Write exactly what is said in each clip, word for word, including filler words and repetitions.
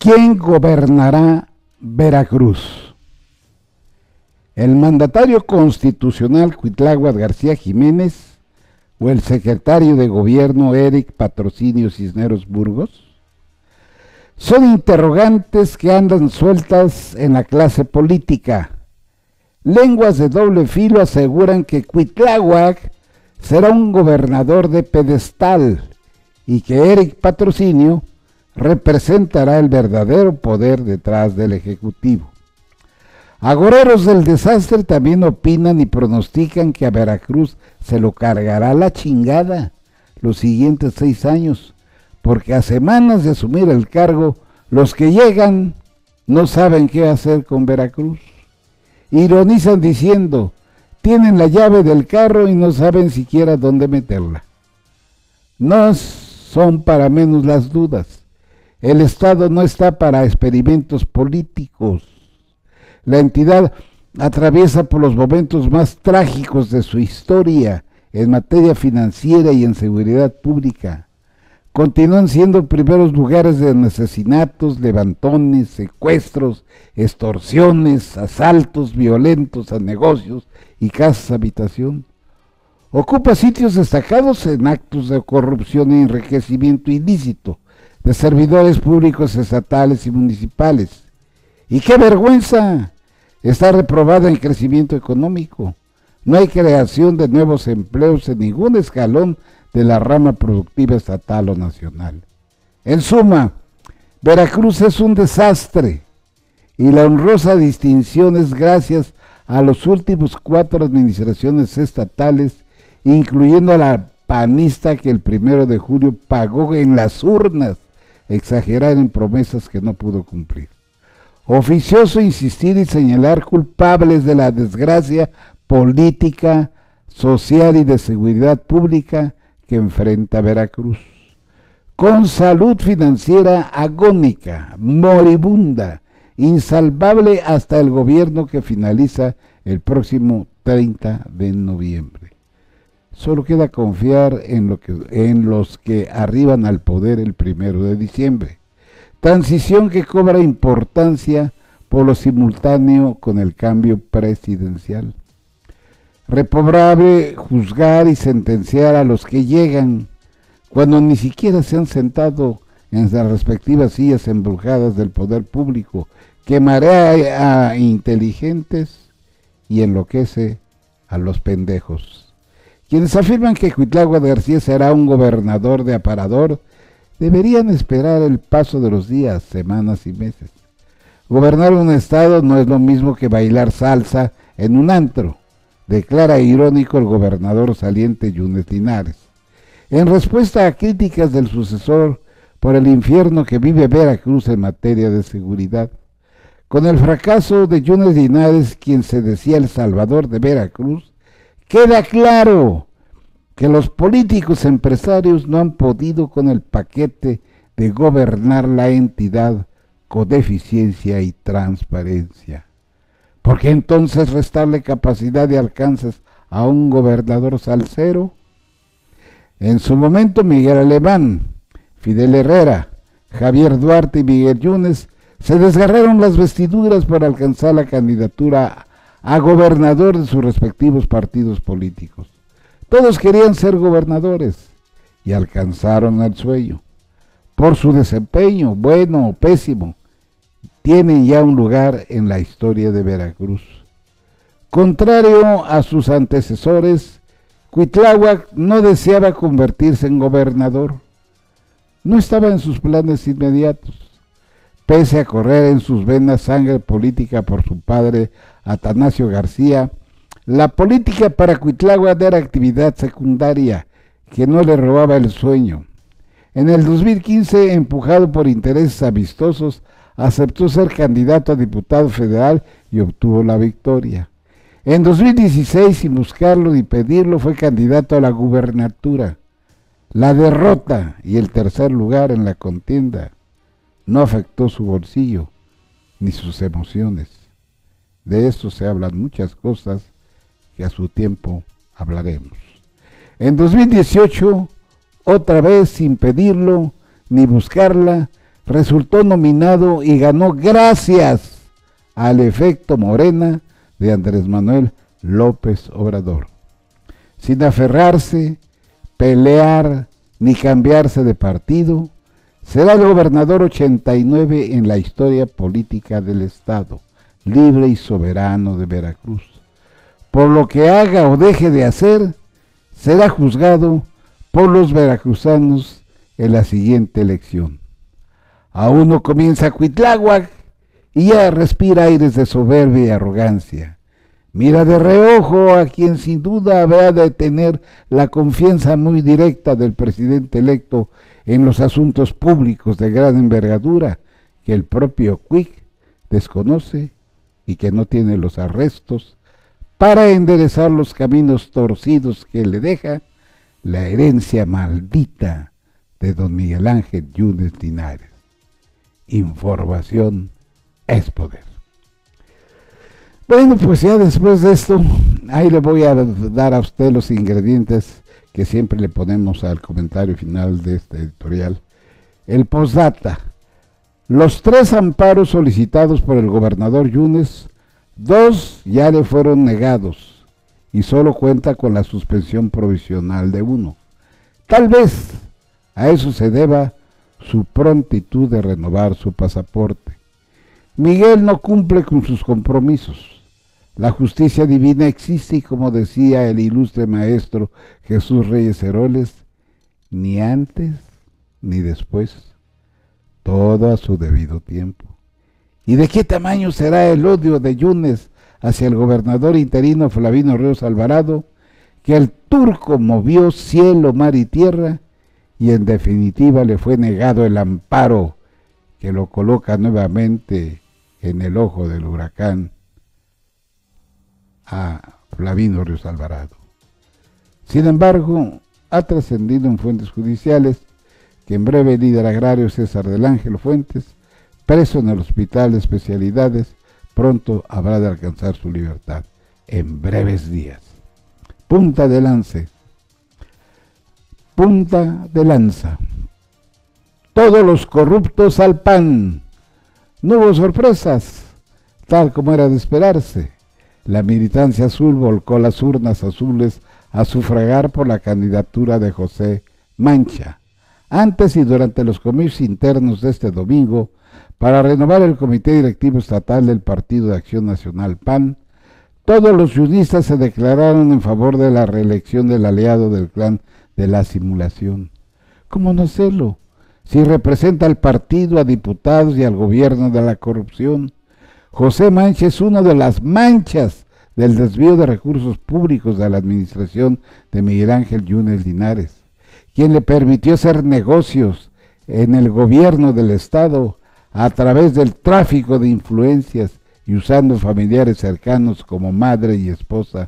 ¿Quién gobernará Veracruz? ¿El mandatario constitucional Cuitláhuac García Jiménez o el secretario de gobierno Eric Patrocinio Cisneros Burgos? Son interrogantes que andan sueltas en la clase política. Lenguas de doble filo aseguran que Cuitláhuac será un gobernador de pedestal y que Eric Patrocinio representará el verdadero poder detrás del Ejecutivo. Agoreros del desastre también opinan y pronostican que a Veracruz se lo cargará la chingada los siguientes seis años, porque a semanas de asumir el cargo, los que llegan no saben qué hacer con Veracruz. Ironizan diciendo, tienen la llave del carro y no saben siquiera dónde meterla. No son para menos las dudas. El Estado no está para experimentos políticos. La entidad atraviesa por los momentos más trágicos de su historia en materia financiera y en seguridad pública. Continúan siendo primeros lugares de asesinatos, levantones, secuestros, extorsiones, asaltos violentos a negocios y casas habitación. Ocupa sitios destacados en actos de corrupción e enriquecimiento ilícito de servidores públicos estatales y municipales. ¡Y qué vergüenza! Está reprobada en crecimiento económico. No hay creación de nuevos empleos en ningún escalón de la rama productiva estatal o nacional. En suma, Veracruz es un desastre y la honrosa distinción es gracias a los últimos cuatro administraciones estatales, incluyendo a la panista que el primero de julio pagó en las urnas, exagerar en promesas que no pudo cumplir. Oficioso insistir y señalar culpables de la desgracia política, social y de seguridad pública que enfrenta Veracruz. Con salud financiera agónica, moribunda, insalvable hasta el gobierno que finaliza el próximo treinta de noviembre. Solo queda confiar en, lo que, en los que arriban al poder el primero de diciembre. Transición que cobra importancia por lo simultáneo con el cambio presidencial. Reprobable juzgar y sentenciar a los que llegan cuando ni siquiera se han sentado en las respectivas sillas embrujadas del poder público, que marea a inteligentes y enloquece a los pendejos. Quienes afirman que Cuitláhuac García será un gobernador de aparador deberían esperar el paso de los días, semanas y meses. Gobernar un estado no es lo mismo que bailar salsa en un antro, declara irónico el gobernador saliente Yunes Linares. En respuesta a críticas del sucesor por el infierno que vive Veracruz en materia de seguridad, con el fracaso de Yunes Linares, quien se decía el salvador de Veracruz, queda claro que los políticos empresarios no han podido con el paquete de gobernar la entidad con eficiencia y transparencia. ¿Por qué entonces restarle capacidad de alcances a un gobernador salsero? En su momento Miguel Alemán, Fidel Herrera, Javier Duarte y Miguel Yunes se desgarraron las vestiduras para alcanzar la candidatura a gobernador de sus respectivos partidos políticos. Todos querían ser gobernadores y alcanzaron el sueño. Por su desempeño, bueno o pésimo, tienen ya un lugar en la historia de Veracruz. Contrario a sus antecesores, Cuitláhuac no deseaba convertirse en gobernador. No estaba en sus planes inmediatos. Pese a correr en sus venas sangre política por su padre Atanasio García, la política para Cuitláhuac era actividad secundaria que no le robaba el sueño. En el dos mil quince, empujado por intereses amistosos, aceptó ser candidato a diputado federal y obtuvo la victoria. En dos mil dieciséis, sin buscarlo ni pedirlo, fue candidato a la gubernatura. La derrota y el tercer lugar en la contienda no afectó su bolsillo ni sus emociones. De eso se hablan muchas cosas que a su tiempo hablaremos. En dos mil dieciocho, otra vez sin pedirlo ni buscarla, resultó nominado y ganó gracias al efecto Morena de Andrés Manuel López Obrador. Sin aferrarse, pelear ni cambiarse de partido, será el gobernador ochenta y nueve en la historia política del Estado, libre y soberano de Veracruz. Por lo que haga o deje de hacer, será juzgado por los veracruzanos en la siguiente elección. Aún no comienza Cuitláhuac y ya respira aires de soberbia y arrogancia. Mira de reojo a quien sin duda habrá de tener la confianza muy directa del presidente electo en los asuntos públicos de gran envergadura que el propio Cuic desconoce y que no tiene los arrestos para enderezar los caminos torcidos que le deja la herencia maldita de don Miguel Ángel Yunes Linares. Información es poder. Bueno, pues ya después de esto, ahí le voy a dar a usted los ingredientes que siempre le ponemos al comentario final de este editorial. El postdata. Los tres amparos solicitados por el gobernador Yunes, dos ya le fueron negados y solo cuenta con la suspensión provisional de uno. Tal vez a eso se deba su prontitud de renovar su pasaporte. Miguel no cumple con sus compromisos. La justicia divina existe y, como decía el ilustre maestro Jesús Reyes Heroles, ni antes ni después, todo a su debido tiempo. ¿Y de qué tamaño será el odio de Yunes hacia el gobernador interino Flavino Ríos Alvarado, que el turco movió cielo, mar y tierra y en definitiva le fue negado el amparo que lo coloca nuevamente en el ojo del huracán a Flavino Ríos Alvarado? Sin embargo, ha trascendido en fuentes judiciales que en breve el líder agrario César del Ángel Fuentes, preso en el Hospital de Especialidades, pronto habrá de alcanzar su libertad, en breves días. Punta de lance. Punta de lanza. Todos los corruptos al P A N. No hubo sorpresas, tal como era de esperarse. La militancia azul volcó las urnas azules a sufragar por la candidatura de José Mancha, antes y durante los comicios internos de este domingo, para renovar el comité directivo estatal del Partido de Acción Nacional P A N. Todos los yunistas se declararon en favor de la reelección del aliado del clan de la simulación. ¿Cómo no hacerlo? Si representa al partido, a diputados y al gobierno de la corrupción. José Mancha es una de las manchas del desvío de recursos públicos de la administración de Miguel Ángel Yunes Linares, quien le permitió hacer negocios en el gobierno del Estado a través del tráfico de influencias y usando familiares cercanos como madre y esposa.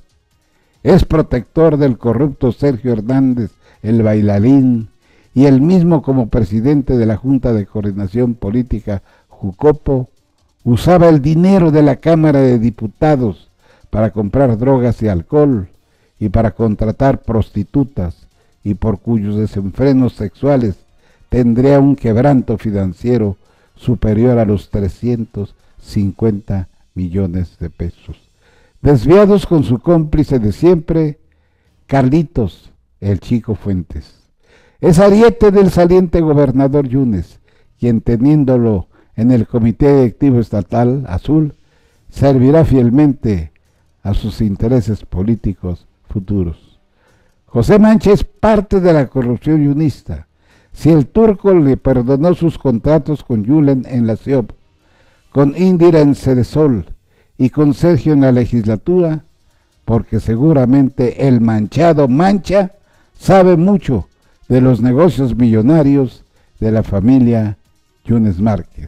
Es protector del corrupto Sergio Hernández, el bailarín, y él mismo como presidente de la Junta de Coordinación Política Jucopo, usaba el dinero de la Cámara de Diputados para comprar drogas y alcohol y para contratar prostitutas, y por cuyos desenfrenos sexuales tendría un quebranto financiero superior a los trescientos cincuenta millones de pesos, desviados con su cómplice de siempre, Carlitos, el Chico Fuentes. Es ariete del saliente gobernador Yunes, quien teniéndolo en el Comité Directivo Estatal Azul, servirá fielmente a sus intereses políticos futuros. José Mancha es parte de la corrupción yunista. Si el turco le perdonó sus contratos con Yulen en la C I O P, con Indira en Cedesol y con Sergio en la legislatura, porque seguramente el manchado Mancha sabe mucho de los negocios millonarios de la familia Yunes Márquez.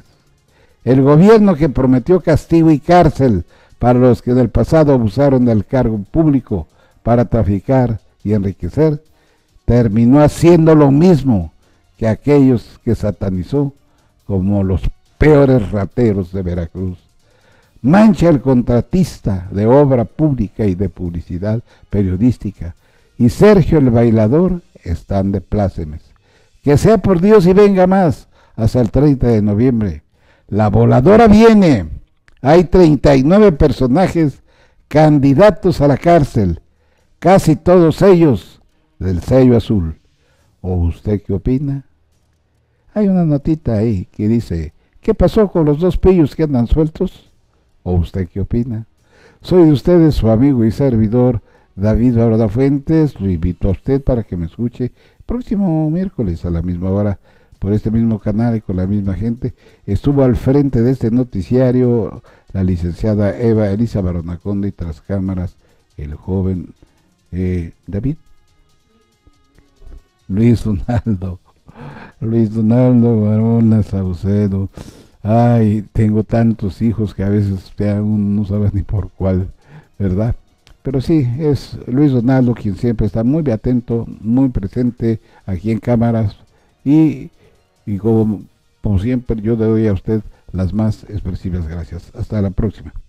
El gobierno que prometió castigo y cárcel para los que en el pasado abusaron del cargo público para traficar y enriquecer, terminó haciendo lo mismo que aquellos que satanizó como los peores rateros de Veracruz. Mancha, el contratista de obra pública y de publicidad periodística, y Sergio el bailador están de plácemes. Que sea por Dios y venga más, hasta el treinta de noviembre. La voladora viene. Hay treinta y nueve personajes candidatos a la cárcel, casi todos ellos del sello azul. ¿O usted qué opina? Hay una notita ahí que dice, ¿qué pasó con los dos pillos que andan sueltos? ¿O usted qué opina? Soy de ustedes su amigo y servidor David Barda Fuentes. Lo invito a usted para que me escuche próximo miércoles a la misma hora por este mismo canal y con la misma gente. Estuvo al frente de este noticiario la licenciada Eva Elisa Baronaconde y tras cámaras el joven eh, David Luis Donaldo Luis Donaldo Barona Saucedo. Ay, tengo tantos hijos que a veces ya uno no sabe ni por cuál, ¿verdad? Pero sí, es Luis Donaldo quien siempre está muy atento, muy presente aquí en cámaras y, y como, como siempre yo le doy a usted las más expresivas gracias. Hasta la próxima.